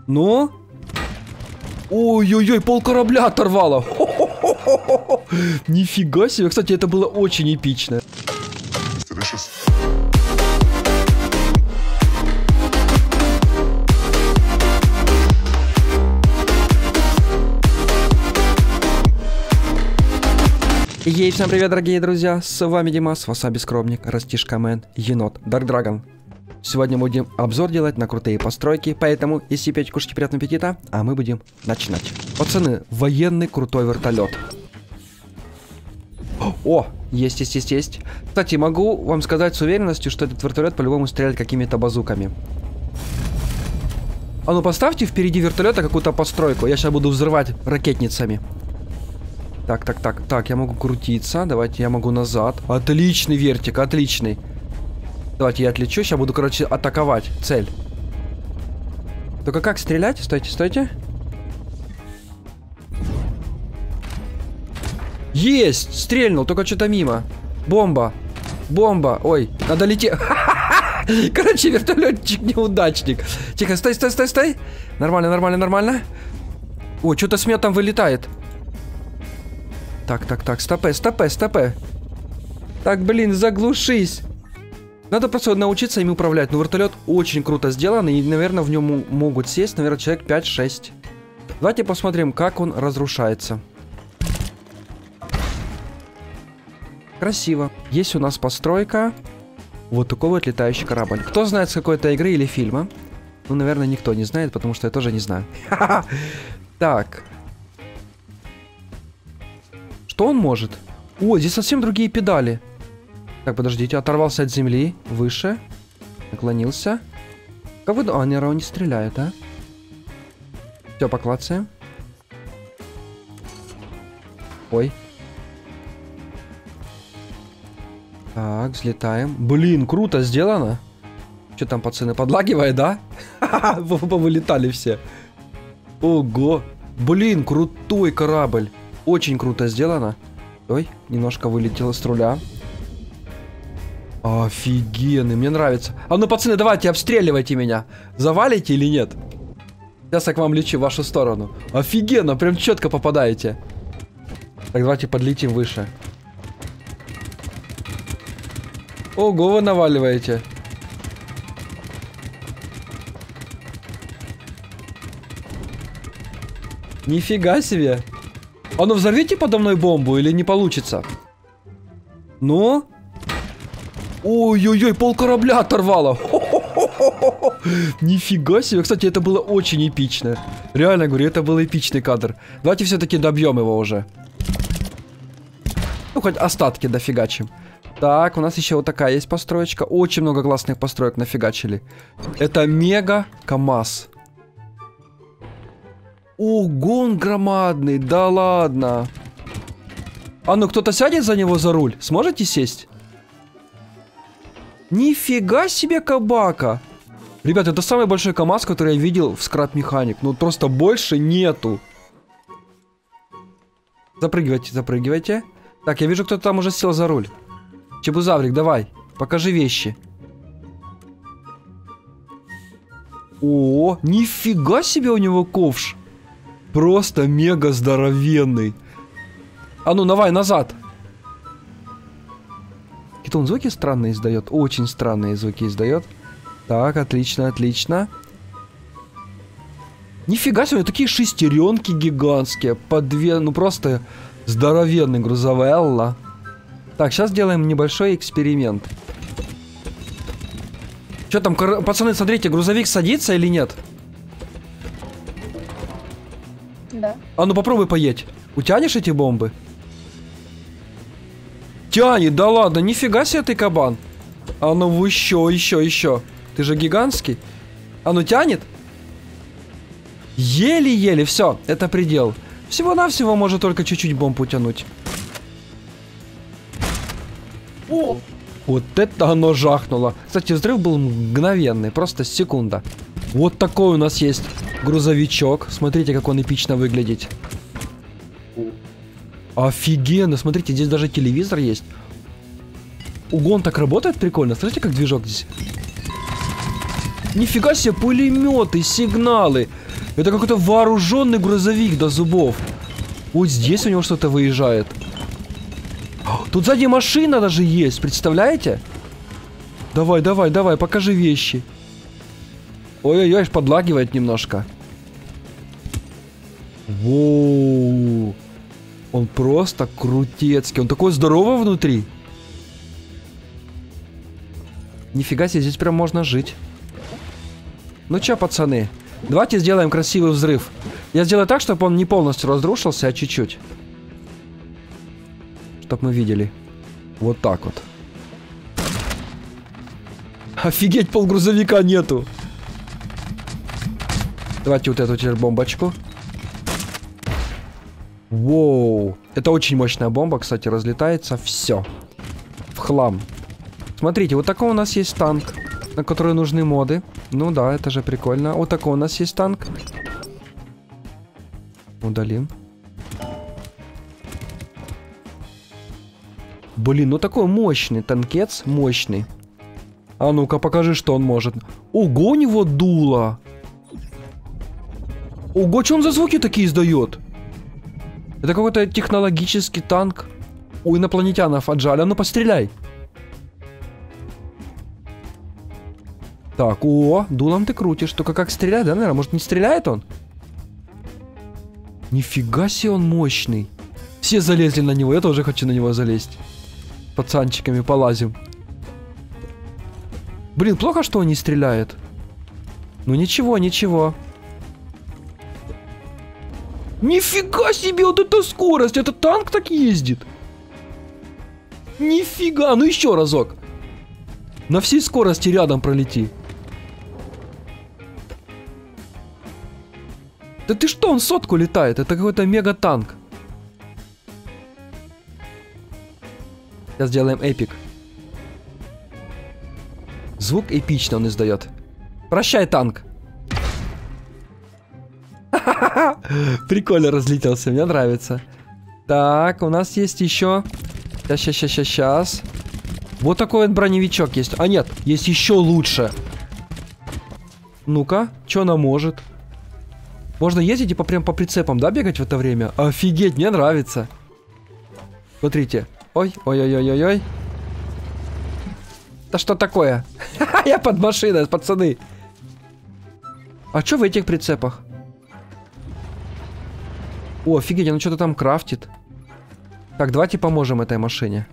Ну? Ой-ой-ой, пол корабля оторвало. Нифига себе. Кстати, это было очень эпично. Ей, всем привет, дорогие друзья, с вами Димас, Васаби Скромник, Растишкамен, Енот, Дарк Драгон. Сегодня мы будем обзор делать на крутые постройки, поэтому, если пить, кушайте, приятного аппетита, а мы будем начинать. Пацаны, военный крутой вертолет. О, есть. Кстати, могу вам сказать с уверенностью, что этот вертолет по-любому стреляет какими-то базуками. А ну поставьте впереди вертолета какую-то постройку, я сейчас буду взрывать ракетницами. Так, я могу крутиться. Давайте я могу назад. Отличный вертик, отличный. Давайте я отлечу. Сейчас буду, короче, атаковать цель. Только как стрелять? Стойте. Есть! Стрельнул, только что-то мимо. Бомба. Ой, надо лететь. Короче, вертолетчик неудачник. Тихо, стой. Нормально. О, что-то с меня там вылетает. Так, стопэ. Так, блин, заглушись. Надо просто научиться им управлять. Но вертолет очень круто сделан. И, наверное, в нем могут сесть, наверное, человек 5-6. Давайте посмотрим, как он разрушается. Красиво. Есть у нас постройка. Вот такой вот летающий корабль. Кто знает с какой-то игры или фильма? Ну, наверное, никто не знает, потому что я тоже не знаю. Так. Что он может? О, здесь совсем другие педали. Так, подождите, оторвался от земли. Выше. Наклонился. Как вы... А, не стреляет, а? Все, поклацаем. Ой. Так, взлетаем. Блин, круто сделано. Что там, пацаны, подлагивает, да? Повылетали все. Ого. Блин, крутой корабль. Очень круто сделано. Ой, немножко вылетело с руля. Офигенный, мне нравится. А ну, пацаны, давайте, обстреливайте меня. Завалите или нет? Сейчас я к вам лечу в вашу сторону. Офигенно, прям четко попадаете. Так, давайте подлетим выше. Ого, вы наваливаете. Нифига себе. А ну взорвите подо мной бомбу или не получится? Ну? Ой-ой-ой, пол корабля оторвало. Нифига себе. Кстати, это было очень эпично. Реально говорю, это был эпичный кадр. Давайте все-таки добьем его уже. Ну, хоть остатки дофигачим. Так, у нас еще вот такая есть построечка. Очень много классных построек нафигачили. Это мега КамАЗ. Ого, он громадный, да ладно. А ну, кто-то сядет за него за руль? Сможете сесть? Нифига себе кабака. Ребята, это самый большой КамАЗ, который я видел в Scrap Mechanic. Ну, просто больше нету. Запрыгивайте. Так, я вижу, кто-то там уже сел за руль. Чебузаврик, давай, покажи вещи. О, нифига себе у него ковш. Просто мега здоровенный. А ну, давай, назад. Какие-то он звуки странные издает. Очень странные звуки издает. Так, отлично. Нифига себе, такие шестеренки гигантские. По две, ну просто здоровенный грузовелла. Так, сейчас делаем небольшой эксперимент. Что там, пацаны, смотрите, грузовик садится или нет? Да. А ну попробуй поедь. Утянешь эти бомбы? Тянет, да ладно, нифига себе ты кабан. А ну еще. Ты же гигантский. А ну тянет? Еле-еле, все, это предел. Всего-навсего может только чуть-чуть бомб утянуть. О! Вот это оно жахнуло. Кстати, взрыв был мгновенный, просто секунда. Вот такой у нас есть грузовичок. Смотрите, как он эпично выглядит. Офигенно, смотрите, здесь даже телевизор есть. Ого, он так работает прикольно. Смотрите, как движок здесь. Нифига себе, пулеметы, сигналы. Это какой-то вооруженный грузовик до зубов. Вот здесь у него что-то выезжает. Тут сзади машина даже есть, представляете? Давай, давай, давай, покажи вещи. Ой-ой-ой, аж подлагивает немножко. Воу. Он просто крутецкий. Он такой здоровый внутри. Нифига себе, здесь прям можно жить. Ну чё, пацаны, давайте сделаем красивый взрыв. Я сделаю так, чтобы он не полностью разрушился, а чуть-чуть. Чтоб мы видели. Вот так вот. Офигеть, полгрузовика нету. Давайте вот эту теперь бомбочку. Воу. Это очень мощная бомба, кстати, разлетается. Все. В хлам. Смотрите, вот такой у нас есть танк, на который нужны моды. Ну да, это же прикольно. Вот такой у нас есть танк. Удалим. Блин, ну такой мощный танкец, мощный. А ну-ка, покажи, что он может. Ого, у него дуло. Ого, что он за звуки такие издает? Это какой-то технологический танк. У инопланетянов отжали. А ну постреляй. Так, о, дулом ты крутишь. Только как стрелять, да, наверное? Может, не стреляет он? Нифига себе он мощный. Все залезли на него, я тоже хочу на него залезть. Пацанчиками полазим. Блин, плохо, что он не стреляет. Ну ничего, ничего. Нифига себе, вот эта скорость. Это танк так ездит. Нифига, ну еще разок. На всей скорости рядом пролети. Да ты что, он сотку летает? Это какой-то мега-танк. Сейчас сделаем эпик. Звук эпично он издает. Прощай, танк. Прикольно разлетелся, мне нравится. Так, у нас есть еще. Сейчас. Вот такой вот броневичок есть. А нет, есть еще лучше. Ну-ка, что она может? Можно ездить типа прям по прицепам, да, бегать в это время? Офигеть, мне нравится. Смотрите. Ой. Да что такое? Я под машиной, пацаны. А что в этих прицепах? О, офигеть, он что-то там крафтит. Так, давайте поможем этой машине.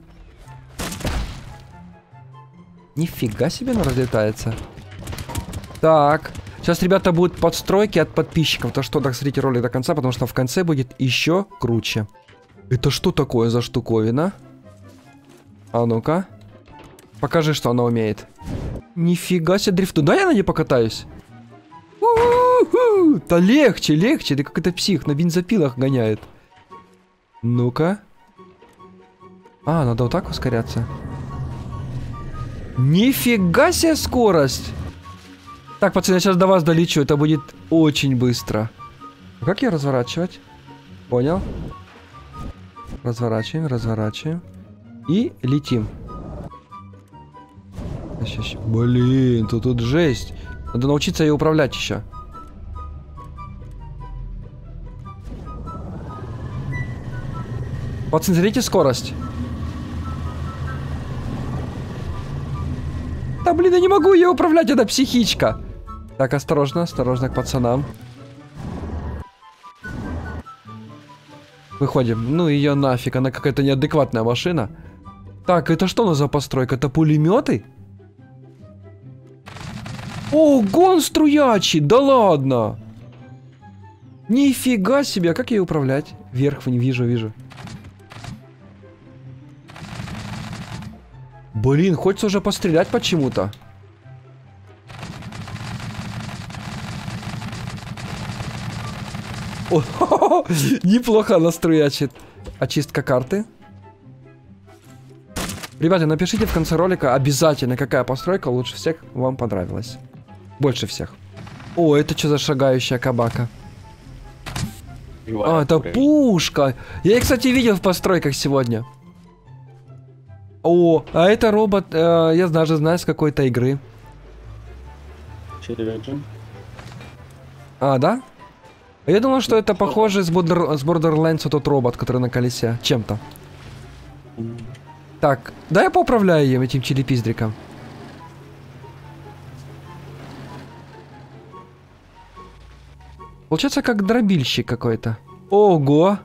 Нифига себе она разлетается. Так. Сейчас, ребята, будут подстройки от подписчиков. То что, так, смотрите ролик до конца, потому что в конце будет еще круче. Это что такое за штуковина? А ну-ка. Покажи, что она умеет. Нифига себе дрифту. Да, я на ней покатаюсь. Да легче. Ты какой-то псих, на бензопилах гоняет. Ну-ка. А, надо вот так ускоряться. Нифига себе скорость. Так, пацаны, я сейчас до вас долечу. Это будет очень быстро. А как ее разворачивать? Понял. Разворачиваем. И летим. Блин, тут жесть. Надо научиться ее управлять еще. Пацаны, смотрите скорость. Да блин, я не могу ее управлять, это психичка. Так, осторожно к пацанам. Выходим. Ну ее нафиг, она какая-то неадекватная машина. Так, это что у нас за постройка? Это пулеметы? Ого, он струячий, да ладно. Нифига себе, а как ее управлять? Вверх, не вижу. Блин, хочется уже пострелять почему-то. Неплохо она струячит. Очистка карты. Ребята, напишите в конце ролика обязательно, какая постройка лучше всех вам понравилась. Больше всех. О, это что за шагающая кабака? А, это пушка. Я, кстати, видел в постройках сегодня. О, а это робот, я даже знаю, с какой-то игры. Серьезно? А, да? А я думал, что это похоже с Borderlands тот робот, который на колесе. Чем-то. Так, да я поуправляю им, этим чилипиздриком. Получается, как дробильщик какой-то. Ого!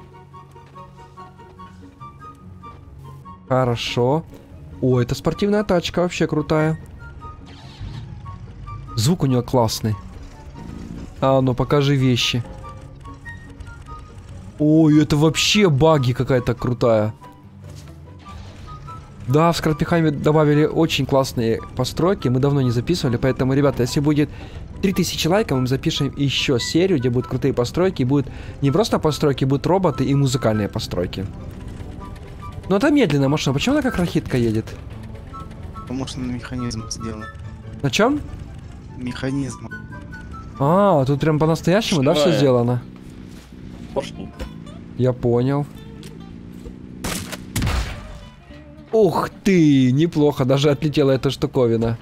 Хорошо. О, это спортивная тачка, вообще крутая. Звук у нее классный. А, ну покажи вещи. Ой, это вообще баги какая-то крутая. Да, в Скорпихаме добавили очень классные постройки. Мы давно не записывали, поэтому, ребята, если будет 3000 лайков, мы запишем еще серию, где будут крутые постройки. Будут не просто постройки, будут роботы и музыкальные постройки. Но это медленная машина. Почему она как рахитка едет? Потому что на механизм сделан. На чем? Механизм. А, тут прям по-настоящему, да, все сделано? Поршни. Я понял. Ух ты, неплохо, даже отлетела эта штуковина.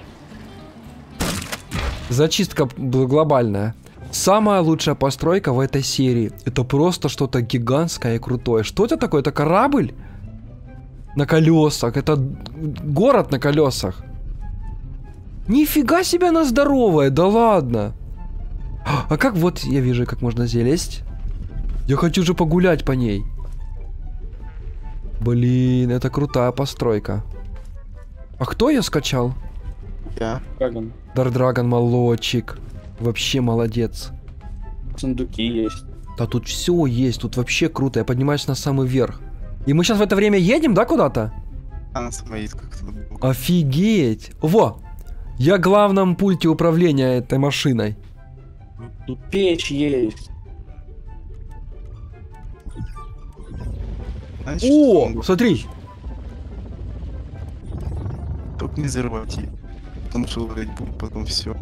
Зачистка глобальная. Самая лучшая постройка в этой серии. Это просто что-то гигантское и крутое. Что это такое? Это корабль? На колесах. Это город на колесах. Нифига себе она здоровая, да ладно. А как вот, я вижу, как можно залезть. Я хочу же погулять по ней. Блин, это крутая постройка. А кто ее скачал? Я. Драгон. Дардрагон молодчик. Вообще молодец. Сундуки есть. Да тут все есть, тут вообще круто. Я поднимаюсь на самый верх. И мы сейчас в это время едем, да, куда-то? Она стоит как-то. Офигеть. Во! Я главном пульте управления этой машиной. Тут печь есть. Знаешь, О, смотри. Только не взрывайте. Потому что ловить будет потом все.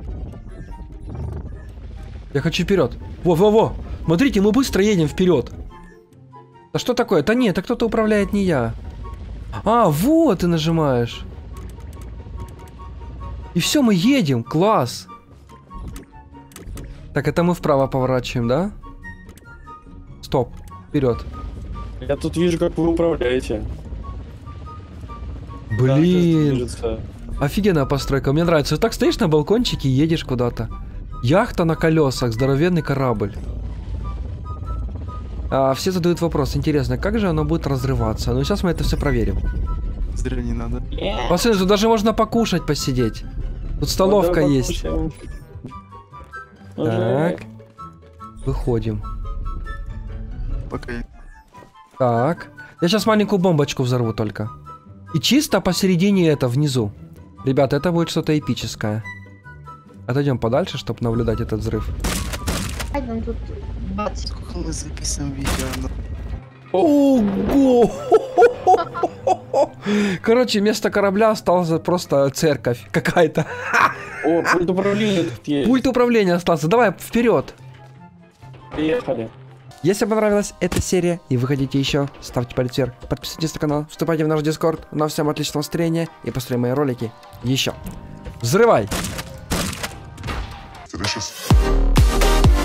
Я хочу вперед. Во-во-во. Смотрите, мы быстро едем вперед. А что такое? Да нет, это кто-то управляет, не я. А, вот ты нажимаешь. И все, мы едем. Класс. Так, это мы вправо поворачиваем, да? Стоп. Вперед. Я тут вижу, как вы управляете. Блин. Да, Офигенная постройка. Мне нравится. Ты так стоишь на балкончике и едешь куда-то. Яхта на колесах, здоровенный корабль. Все задают вопрос. Интересно, как же оно будет разрываться? Ну, сейчас мы это все проверим. Зря не надо. Посмотри, тут даже можно покушать, посидеть. Тут столовка есть. Так. Выходим. Пока я... Так. Я сейчас маленькую бомбочку взорву только. И чисто посередине это, внизу. Ребята, это будет что-то эпическое. Отойдем подальше, чтобы наблюдать этот взрыв. Пойдем тут бац. Сколько мы записываем видео? Ого! Короче, вместо корабля остался просто церковь какая-то. О, пульт управления тут есть. Пульт управления остался. Давай, вперед. Приехали. Если понравилась эта серия и вы хотите еще, ставьте палец вверх, подписывайтесь на канал, вступайте в наш Discord. На всем отличного настроения и построим мои ролики еще. Взрывай! Delicious.